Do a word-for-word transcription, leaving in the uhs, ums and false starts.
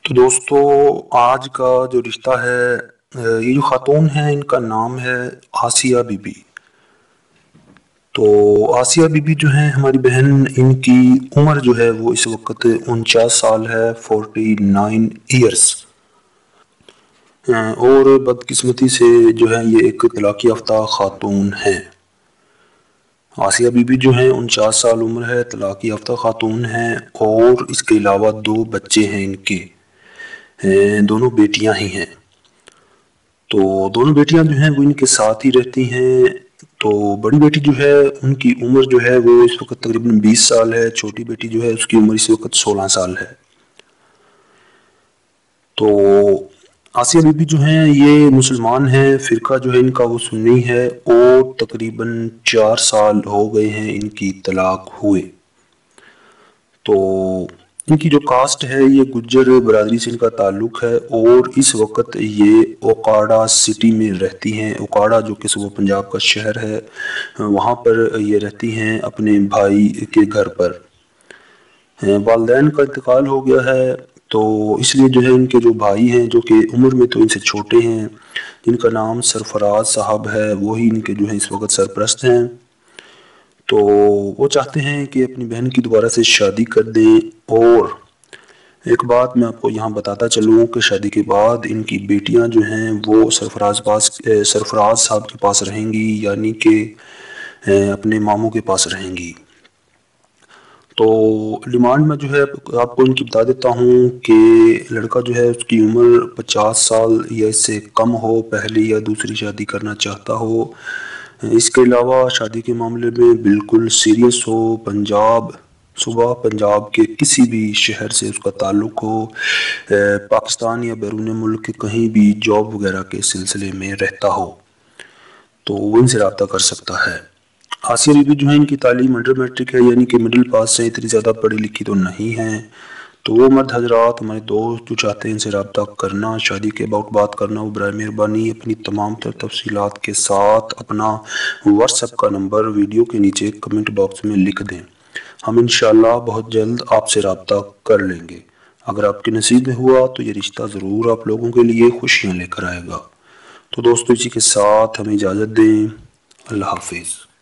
تو دوستو، آج کا جو رشتہ ہے، یہ جو خاتون ہیں ان کا نام ہے آسیہ بی بی۔ تو آسیہ بی بی جو ہیں ہماری بہن، ان کی عمر جو ہے وہ اس وقت انچاس سال ہے، فورٹی نائن ایئرس۔ اور بدقسمتی سے جو ہے یہ ایک طلاق یافتہ خاتون ہیں۔ آسیہ بی بی جو ہیں انچاس سال عمر ہے، طلاق یافتہ خاتون ہیں، اور اس کے علاوہ دو بچے ہیں ان کے، دونوں بیٹیاں ہی ہیں۔ تو دونوں بیٹیاں جو ہیں وہ ان کے ساتھ ہی رہتی ہیں۔ تو بڑی بیٹی جو ہے ان کی عمر جو ہے وہ اس وقت تقریباً بیس سال ہے، چھوٹی بیٹی جو ہے اس کی عمر اس وقت سولہ سال ہے۔ تو آسیہ بی بی جو ہیں یہ مسلمان ہیں، فرقہ جو ہے ان کا وہ سنی ہے، اور تقریباً چار سال ہو گئے ہیں ان کی طلاق ہوئے۔ تو ان کی جو کاسٹ ہے یہ گجر برادری سے ان کا تعلق ہے، اور اس وقت یہ اوکاڑا سٹی میں رہتی ہیں۔ اوکاڑا جو کہ صوبہ پنجاب کا شہر ہے، وہاں پر یہ رہتی ہیں اپنے بھائی کے گھر پر۔ والدین کا انتقال ہو گیا ہے، تو اس لیے جو ہے ان کے جو بھائی ہیں جو کہ عمر میں تو ان سے چھوٹے ہیں، جن کا نام سرفراز صاحب ہے، وہی ان کے جو ہیں اس وقت سرپرست ہیں۔ تو وہ چاہتے ہیں کہ اپنی بہن کی دوبارہ سے شادی کر دیں۔ اور ایک بات میں آپ کو یہاں بتاتا چلوں کہ شادی کے بعد ان کی بیٹیاں جو ہیں وہ سرفراز پاس سرفراز صاحب کے پاس رہیں گی، یعنی کہ اپنے ماموں کے پاس رہیں گی۔ تو ڈیمانڈ میں جو ہے آپ کو ان کی بتا دیتا ہوں کہ لڑکا جو ہے اس کی عمر پچاس سال یا اس سے کم ہو، پہلی یا دوسری شادی کرنا چاہتا ہو۔ اس کے علاوہ شادی کے معاملے میں بالکل سیریس ہو، پنجاب صوبہ پنجاب کے کسی بھی شہر سے اس کا تعلق ہو، پاکستان یا بیرون ملک کے کہیں بھی جاب وغیرہ کے سلسلے میں رہتا ہو، تو وہ ان سے رابطہ کر سکتا ہے۔ آسیہ بی بی جو ہے ان کی تعلیم انڈر میٹرک ہے، یعنی کہ مڈل پاس سے، اتنی زیادہ پڑھی لکھی تو نہیں ہیں۔ تو وہ مرد حضرات، ہمارے دوست جو چاہتے ہیں ان سے رابطہ کرنا، شادی کے اباؤٹ بات کرنا، وہ برائے مہربانی اپنی تمام تر تفصیلات کے ساتھ اپنا واٹس ایپ کا نمبر ویڈیو کے نیچے کمنٹ باکس میں لکھ دیں۔ ہم انشاءاللہ بہت جلد آپ سے رابطہ کر لیں گے۔ اگر آپ کے نصیب میں ہوا تو یہ رشتہ ضرور آپ لوگوں کے لیے خوشیاں لے کر آئے گا۔ تو دوستو، اسی کے ساتھ ہمیں اجازت دیں۔ اللہ حافظ۔